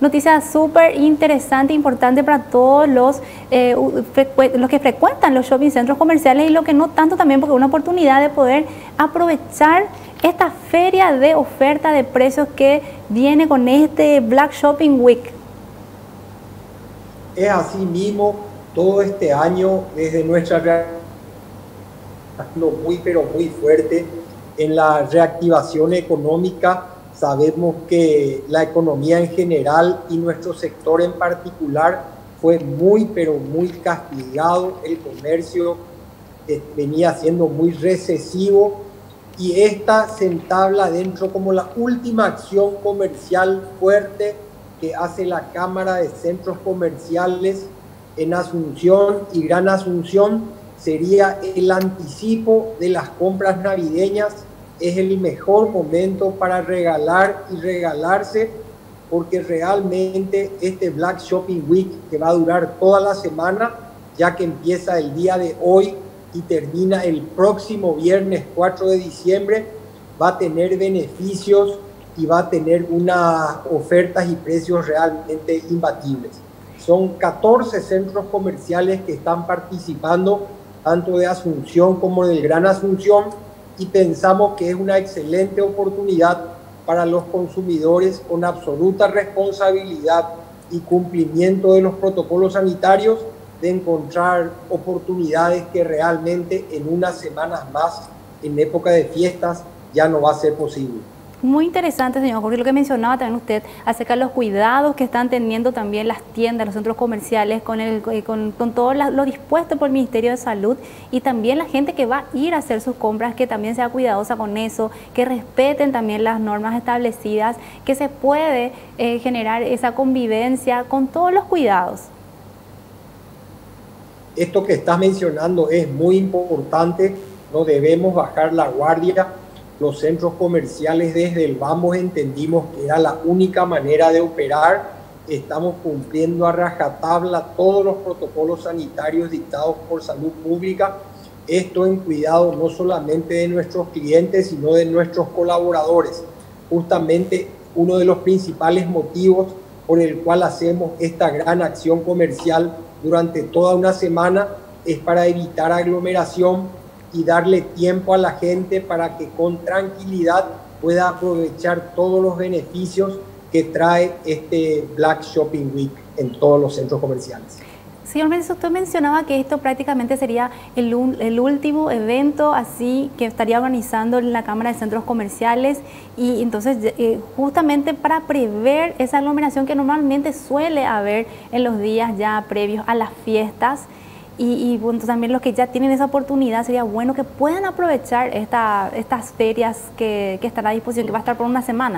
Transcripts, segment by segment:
noticia súper interesante e importante para todos los que frecuentan los shopping centros comerciales y lo que no tanto también, porque es una oportunidad de poder aprovechar esta feria de oferta de precios que viene con este Black Shopping Week. Es así mismo, todo este año desde nuestra realidad muy pero muy fuerte en la reactivación económica. Sabemos que la economía en general y nuestro sector en particular fue muy pero muy castigado. El comercio venía siendo muy recesivo y esta se entabla dentro como la última acción comercial fuerte que hace la Cámara de Centros Comerciales en Asunción y Gran Asunción. Sería el anticipo de las compras navideñas. Es el mejor momento para regalar y regalarse, porque realmente este Black Shopping Week, que va a durar toda la semana, ya que empieza el día de hoy y termina el próximo viernes 4 de diciembre, va a tener beneficios y va a tener unas ofertas y precios realmente imbatibles. Son 14 centros comerciales que están participando, tanto de Asunción como del Gran Asunción, y pensamos que es una excelente oportunidad para los consumidores, con absoluta responsabilidad y cumplimiento de los protocolos sanitarios, de encontrar oportunidades que realmente en unas semanas más, en época de fiestas, ya no va a ser posible. Muy interesante, señor Jorge, lo que mencionaba también usted acerca de los cuidados que están teniendo también las tiendas, los centros comerciales, con todo lo dispuesto por el Ministerio de Salud, y también la gente que va a ir a hacer sus compras, que también sea cuidadosa con eso, que respeten también las normas establecidas, que se puede generar esa convivencia con todos los cuidados. Esto que estás mencionando es muy importante, no debemos bajar la guardia. Los centros comerciales desde el vamos entendimos que era la única manera de operar. Estamos cumpliendo a rajatabla todos los protocolos sanitarios dictados por Salud Pública. Esto en cuidado no solamente de nuestros clientes, sino de nuestros colaboradores. Justamente uno de los principales motivos por el cual hacemos esta gran acción comercial durante toda una semana es para evitar aglomeración y darle tiempo a la gente para que con tranquilidad pueda aprovechar todos los beneficios que trae este Black Shopping Week en todos los centros comerciales. Señor Méndez, usted mencionaba que esto prácticamente sería el último evento así que estaría organizando la Cámara de Centros Comerciales, y entonces justamente para prever esa aglomeración que normalmente suele haber en los días ya previos a las fiestas. Y bueno, también los que ya tienen esa oportunidad, sería bueno que puedan aprovechar estas ferias que están a disposición, que va a estar por una semana.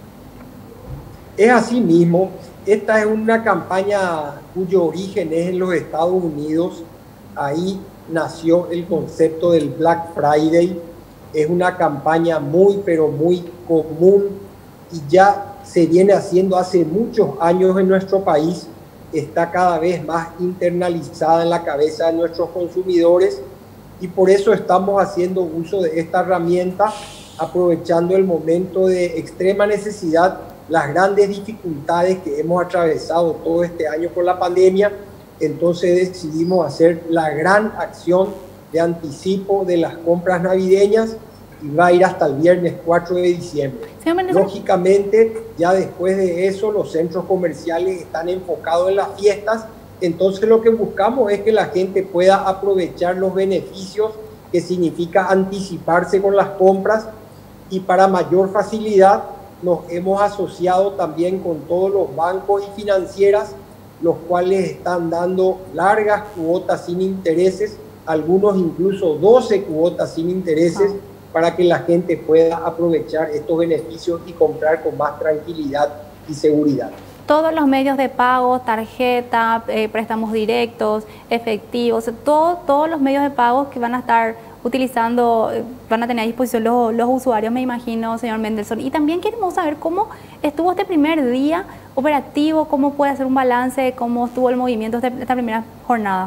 Es así mismo. Esta es una campaña cuyo origen es en los Estados Unidos. Ahí nació el concepto del Black Friday. Es una campaña muy, pero muy común y ya se viene haciendo hace muchos años en nuestro país. Está cada vez más internalizada en la cabeza de nuestros consumidores y por eso estamos haciendo uso de esta herramienta, aprovechando el momento de extrema necesidad, las grandes dificultades que hemos atravesado todo este año por la pandemia. Entonces decidimos hacer la gran acción de anticipo de las compras navideñas y va a ir hasta el viernes 4 de diciembre. Lógicamente, ya después de eso, los centros comerciales están enfocados en las fiestas, entonces lo que buscamos es que la gente pueda aprovechar los beneficios que significa anticiparse con las compras, y para mayor facilidad nos hemos asociado también con todos los bancos y financieras, los cuales están dando largas cuotas sin intereses, algunos incluso 12 cuotas sin intereses, para que la gente pueda aprovechar estos beneficios y comprar con más tranquilidad y seguridad. Todos los medios de pago, tarjeta, préstamos directos, efectivos, todos los medios de pago que van a estar utilizando, van a tener a disposición los usuarios, me imagino, señor Mendelssohn. Y también queremos saber cómo estuvo este primer día operativo, cómo puede hacer un balance, cómo estuvo el movimiento de esta primera jornada.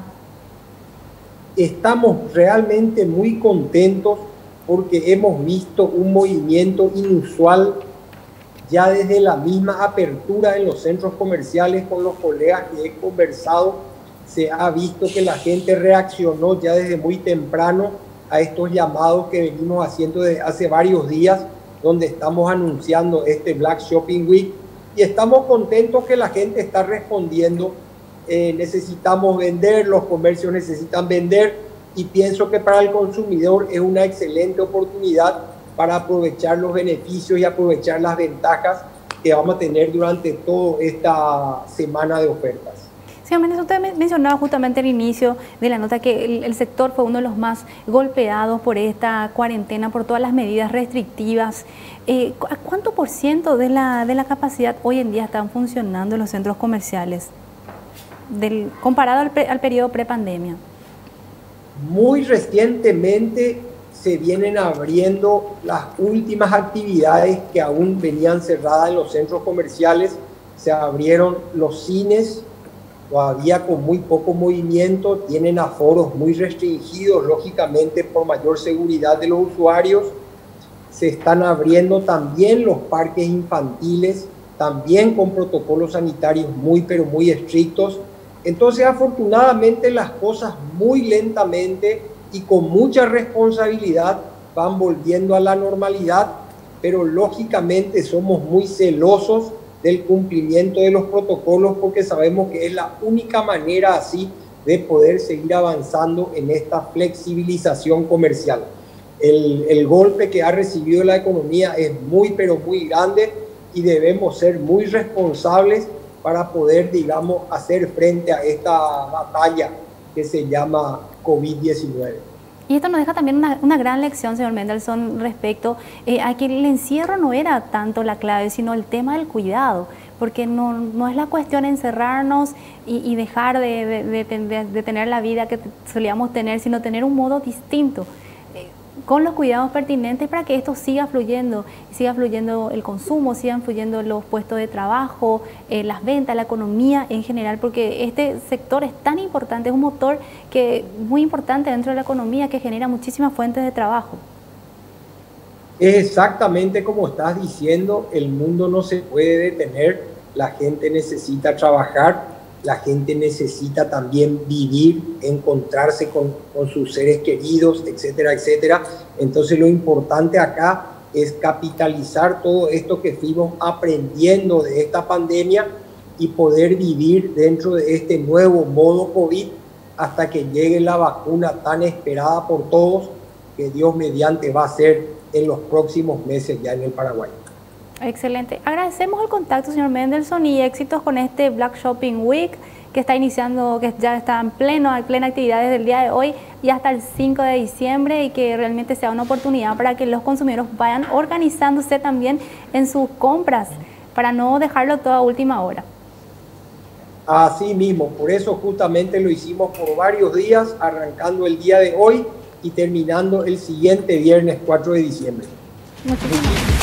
Estamos realmente muy contentos porque hemos visto un movimiento inusual Ya desde la misma apertura en los centros comerciales con los colegas que he conversado, se ha visto que la gente reaccionó ya desde muy temprano a estos llamados que venimos haciendo desde hace varios días, donde estamos anunciando este Black Shopping Week, y estamos contentos que la gente está respondiendo. Necesitamos vender, los comercios necesitan vender, y pienso que para el consumidor es una excelente oportunidad para aprovechar los beneficios y aprovechar las ventajas que vamos a tener durante toda esta semana de ofertas. Señor Méndez, usted mencionaba justamente al inicio de la nota que el sector fue uno de los más golpeados por esta cuarentena, por todas las medidas restrictivas. ¿A cuánto por ciento de la capacidad hoy en día están funcionando los centros comerciales comparado al periodo prepandemia? Muy recientemente se vienen abriendo las últimas actividades que aún venían cerradas en los centros comerciales. Se abrieron los cines, todavía con muy poco movimiento, tienen aforos muy restringidos, lógicamente por mayor seguridad de los usuarios. Se están abriendo también los parques infantiles, también con protocolos sanitarios muy, pero muy estrictos. Entonces, afortunadamente, las cosas muy lentamente y con mucha responsabilidad van volviendo a la normalidad, pero lógicamente somos muy celosos del cumplimiento de los protocolos, porque sabemos que es la única manera así de poder seguir avanzando en esta flexibilización comercial. El golpe que ha recibido la economía es muy, pero muy grande, y debemos ser muy responsables para poder, digamos, hacer frente a esta batalla que se llama COVID-19. Y esto nos deja también una gran lección, señor Mendelsohn, respecto a que el encierro no era tanto la clave, sino el tema del cuidado, porque no es la cuestión encerrarnos y dejar de tener la vida que solíamos tener, sino tener un modo distinto, con los cuidados pertinentes para que esto siga fluyendo el consumo, sigan fluyendo los puestos de trabajo, las ventas, la economía en general, porque este sector es tan importante, es un motor muy importante dentro de la economía que genera muchísimas fuentes de trabajo. Es exactamente como estás diciendo, el mundo no se puede detener, la gente necesita trabajar, la gente necesita también vivir, encontrarse con sus seres queridos, etcétera, etcétera. Entonces lo importante acá es capitalizar todo esto que fuimos aprendiendo de esta pandemia y poder vivir dentro de este nuevo modo COVID hasta que llegue la vacuna tan esperada por todos, que Dios mediante va a ser en los próximos meses ya en el Paraguay. Excelente. Agradecemos el contacto, señor Mendelsohn, y éxitos con este Black Shopping Week que está iniciando, que ya está en plena actividad desde el día de hoy y hasta el 5 de diciembre, y que realmente sea una oportunidad para que los consumidores vayan organizándose también en sus compras para no dejarlo todo a última hora. Así mismo, por eso justamente lo hicimos por varios días, arrancando el día de hoy y terminando el siguiente viernes 4 de diciembre. Muchísimas gracias.